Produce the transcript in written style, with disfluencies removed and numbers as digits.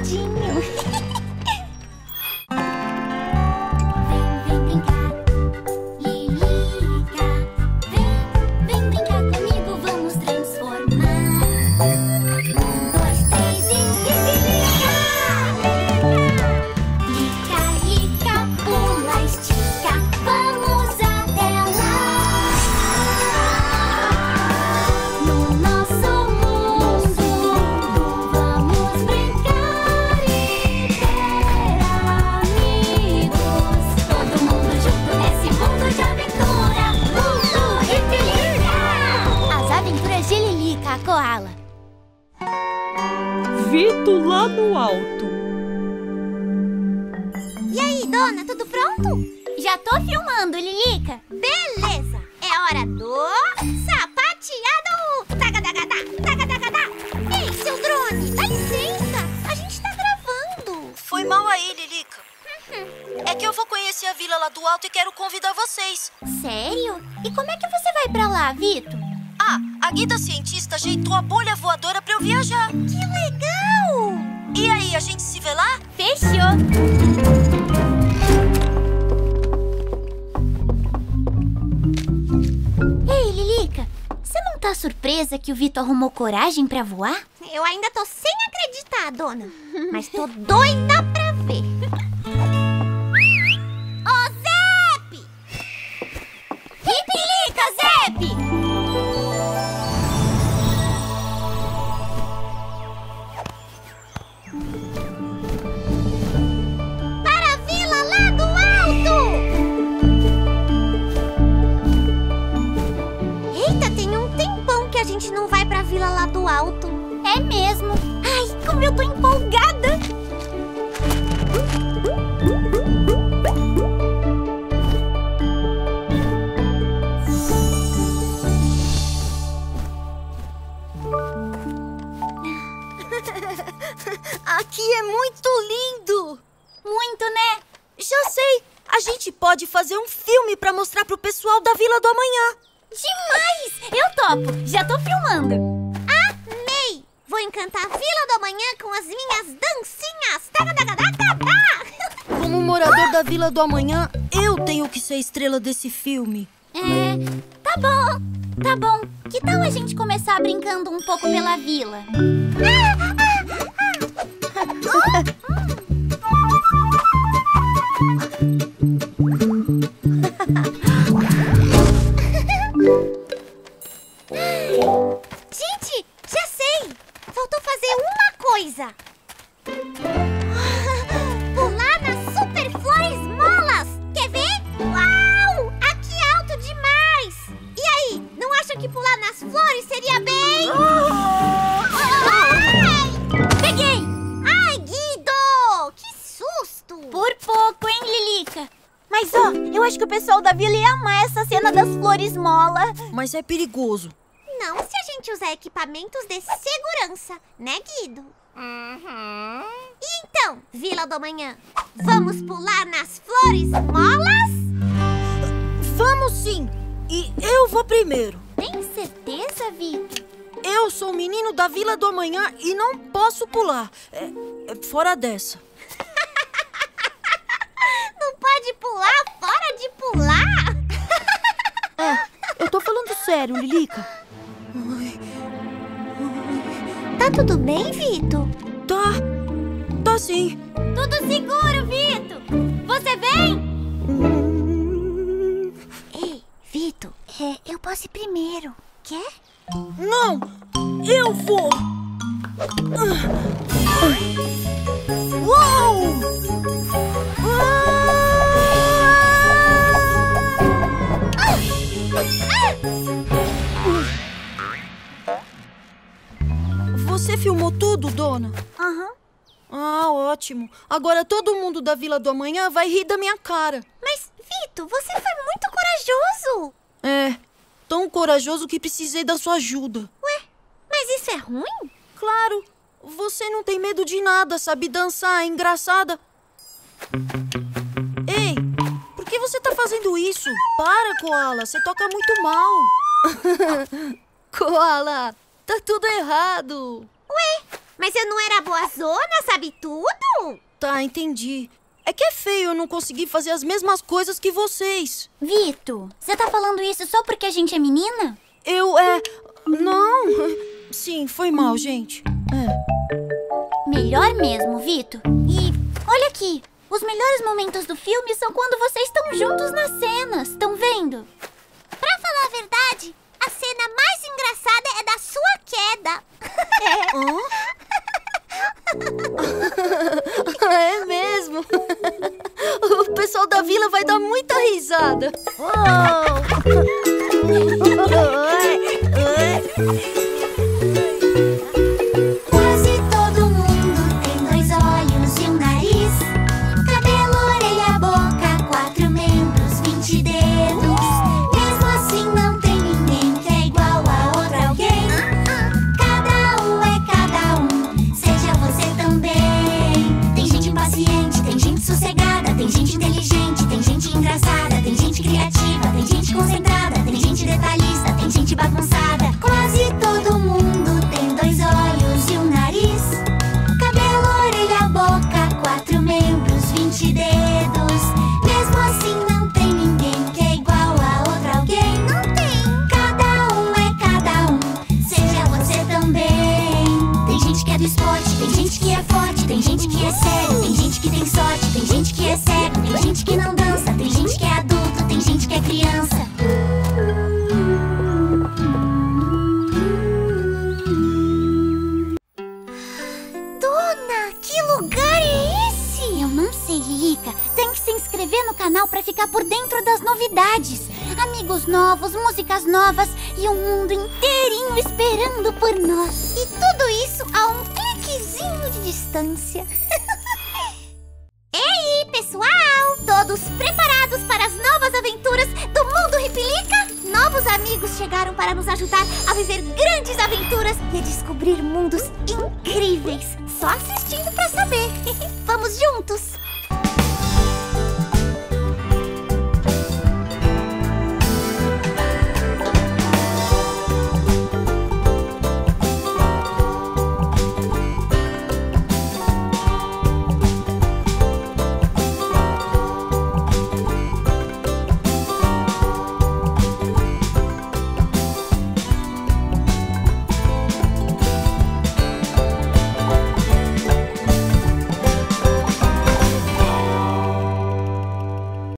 engraçadinho. Vem brincar, Lilica. Vem brincar comigo, vamos transformar. 1, 2, 3 e Lilica! Lica, lica, pula, estica, vamos até lá. No nosso mundo, vamos brincar e ter amigos. Todo mundo junto nesse mundo de aventura. Mundo de Lilica! As aventuras de Lilica, a koala. Vito lá no alto. E aí, dona, tudo pronto? Já tô filmando, Lilica. Beleza! É hora do sapateado! Tagadagada, tagadagada! Ei, seu drone, dá licença! A gente tá gravando! Foi mal aí, Lilica. É que eu vou conhecer a vila lá do alto e quero convidar vocês. Sério? E como é que você vai pra lá, Vito? Ah, a guida cientista ajeitou a bolha voadora pra eu viajar. Que legal! E aí, a gente se vê lá? Fechou! Ei, Lilica, você não tá surpresa que o Vito arrumou coragem pra voar? Eu ainda tô sem acreditar, dona. Mas tô doida pra ver. Ô, Zep! Lilica, Zep! Para a vila lá do alto! Eita, tem um tempão que a gente não vai pra vila lá do alto. É mesmo. Ai, como eu tô empolgada! Aqui é muito lindo! Muito, né? Já sei! A gente pode fazer um filme pra mostrar pro pessoal da Vila do Amanhã. Demais! Eu topo. Já tô filmando. Amei! Vou encantar a Vila do Amanhã com as minhas dancinhas. Tagadagadagadá! Como morador da Vila do Amanhã, eu tenho que ser a estrela desse filme. Tá bom. Tá bom. Que tal a gente começar brincando um pouco pela vila? Gente, já sei! Faltou fazer uma coisa. Pular nas super flores molas. Quer ver? Uau! Aqui é alto demais! E aí, não acham que pular nas flores seria bem... Ai! Peguei! Ai, Guido! Que susto! Por pouco, hein, Lilica? Mas, ó, eu acho que o pessoal da vila ia amar essa cena das flores mola. Mas é perigoso. Não se a gente usar equipamentos de segurança, né, Guido? E então, Vila do Amanhã, vamos pular nas flores molas? Vamos sim! E eu vou primeiro. Tem certeza, Vito? Eu sou o menino da Vila do Amanhã e não posso pular. É fora dessa. Não pode pular fora de pular? Eu tô falando sério, Lilica. Tá tudo bem, Vito? Tá sim. Tudo seguro, Vito! Você vem? Ei, Vito, eu posso ir primeiro. Quer? Não! Eu vou! Uou! Você filmou tudo, dona? Aham. Ah, ótimo. Agora todo mundo da Vila do Amanhã vai rir da minha cara. Mas, Vito, você foi muito corajoso. É, tão corajoso que precisei da sua ajuda. Ué, mas isso é ruim? Claro, você não tem medo de nada, sabe dançar, é engraçada. Ei, por que você tá fazendo isso? Para, Koala, você toca muito mal. Koala, tá tudo errado. Ué, Mas eu não era boazona, sabe tudo? Tá, entendi. É que é feio eu não conseguir fazer as mesmas coisas que vocês. Vito, você tá falando isso só porque a gente é menina? Não. Sim, foi mal, gente. Melhor mesmo, Vito. E olha aqui, os melhores momentos do filme são quando vocês estão juntos nas cenas, estão vendo? Pra falar a verdade, a cena mais engraçada é da sua queda. É mesmo. O pessoal da vila vai dar muita risada. Quase todo mundo tem 2 olhos e um nariz, cabelo, orelha, boca, 4 membros, 20 dedos. Mesmo assim não tem ninguém que é igual a outro alguém. Cada um é cada um, seja você também. Tem gente impaciente, tem gente sossegada, tem gente inteligente, tem gente engraçada, tem gente criativa, tem gente concentrada, tem gente detalhista, tem gente bagunçada. Quase todo mundo tem 2 olhos e um nariz, cabelo, orelha, boca, 4 membros, 20 dedos. Mesmo assim não tem ninguém que é igual a outro alguém. Não tem. Cada um é cada um, seja você também. Tem gente que é do esporte, tem gente que é forte, tem gente que é sério, tem gente que tem sorte, tem gente que é cego, tem gente que não dança, tem gente que é adulto, tem gente que é criança. Dona, que lugar é esse? Eu não sei, Lilica. Tem que se inscrever no canal pra ficar por dentro das novidades. Amigos novos, músicas novas e um mundo inteirinho esperando por nós. E tudo isso a um cliquezinho de distância. Ei, pessoal! Todos preparados para as novas aventuras do mundo Ripilica? Novos amigos chegaram para nos ajudar a viver grandes aventuras e a descobrir mundos incríveis. Só assistindo pra